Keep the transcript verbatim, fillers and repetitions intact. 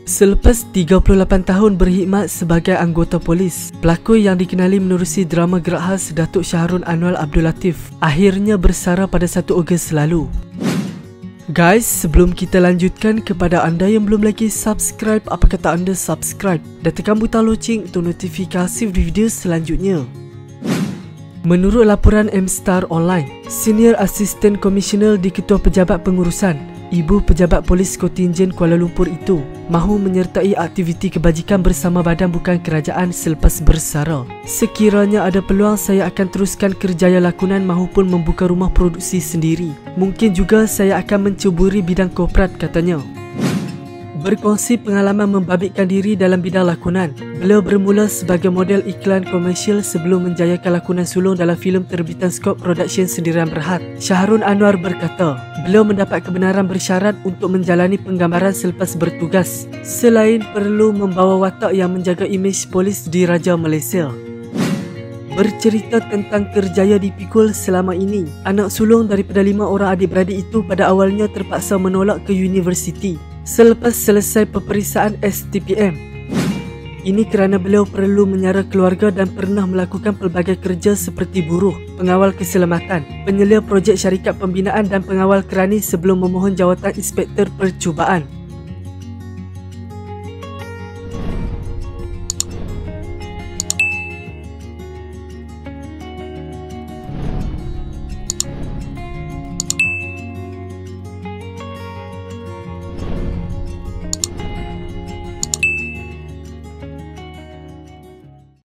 Selepas tiga puluh lapan tahun berkhidmat sebagai anggota polis, pelakon yang dikenali menerusi drama gerak khas Datuk Syahrul Anwar Abdul Latif akhirnya bersara pada satu Ogos lalu. Guys, sebelum kita lanjutkan, kepada anda yang belum lagi subscribe, apa kata anda subscribe dan tekan butang loceng untuk notifikasi video selanjutnya. Menurut laporan M-Star Online, Senior Assistant Commissioner di Ketua Pejabat Pengurusan, Ibu Pejabat Polis Kontingen Kuala Lumpur itu mahu menyertai aktiviti kebajikan bersama badan bukan kerajaan selepas bersara. Sekiranya ada peluang, saya akan teruskan kerjaya lakonan mahupun membuka rumah produksi sendiri. Mungkin juga saya akan mencuburi bidang korporat, katanya. Berkongsi pengalaman membabitkan diri dalam bidang lakonan, beliau bermula sebagai model iklan komersial sebelum menjayakan lakonan sulung dalam filem terbitan Skop Production Sendirian Berhad. Syahrul Anwar berkata, beliau mendapat kebenaran bersyarat untuk menjalani penggambaran selepas bertugas, selain perlu membawa watak yang menjaga imej polis di Raja Malaysia. Bercerita tentang kerjaya dipikul selama ini, anak sulung daripada lima orang adik-beradik itu pada awalnya terpaksa menolak ke universiti selepas selesai peperiksaan S T P M. Ini kerana beliau perlu menyara keluarga dan pernah melakukan pelbagai kerja seperti buruh, pengawal keselamatan, penyelia projek syarikat pembinaan dan pengawal kerani sebelum memohon jawatan Inspektor Percubaan.